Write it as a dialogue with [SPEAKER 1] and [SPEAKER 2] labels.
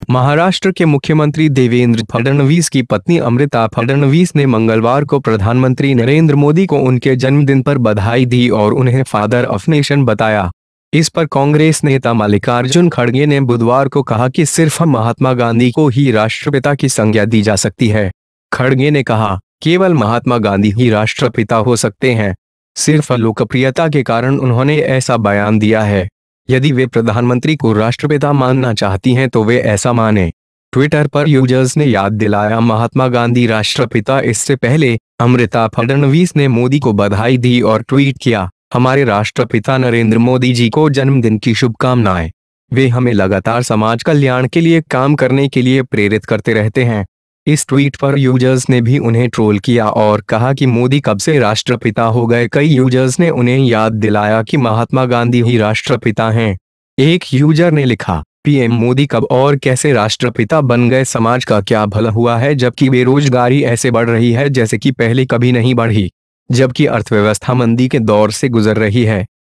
[SPEAKER 1] महाराष्ट्र के मुख्यमंत्री देवेंद्र फडणवीस की पत्नी अमृता फडणवीस ने मंगलवार को प्रधानमंत्री नरेंद्र मोदी को उनके जन्मदिन पर बधाई दी और उन्हें फादर ऑफ नेशन बताया। इस पर कांग्रेस नेता मल्लिकार्जुन खड़गे ने बुधवार को कहा कि सिर्फ महात्मा गांधी को ही राष्ट्रपिता की संज्ञा दी जा सकती है। खड़गे ने कहा, केवल महात्मा गांधी ही राष्ट्रपिता हो सकते हैं। सिर्फ लोकप्रियता के कारण उन्होंने ऐसा बयान दिया है। यदि वे प्रधानमंत्री को राष्ट्रपिता मानना चाहती हैं तो वे ऐसा माने। ट्विटर पर यूजर्स ने याद दिलाया महात्मा गांधी राष्ट्रपिता। इससे पहले अमृता फडणवीस ने मोदी को बधाई दी और ट्वीट किया, हमारे राष्ट्रपिता नरेंद्र मोदी जी को जन्मदिन की शुभकामनाएं। वे हमें लगातार समाज कल्याण के लिए काम करने के लिए प्रेरित करते रहते हैं। इस ट्वीट पर यूजर्स ने भी उन्हें ट्रोल किया और कहा कि मोदी कब से राष्ट्रपिता हो गए। कई यूजर्स ने उन्हें याद दिलाया कि महात्मा गांधी ही राष्ट्रपिता हैं। एक यूजर ने लिखा, पीएम मोदी कब और कैसे राष्ट्रपिता बन गए? समाज का क्या भला हुआ है जबकि बेरोजगारी ऐसे बढ़ रही है जैसे कि पहले कभी नहीं बढ़ी, जबकि अर्थव्यवस्था मंदी के दौर से गुजर रही है।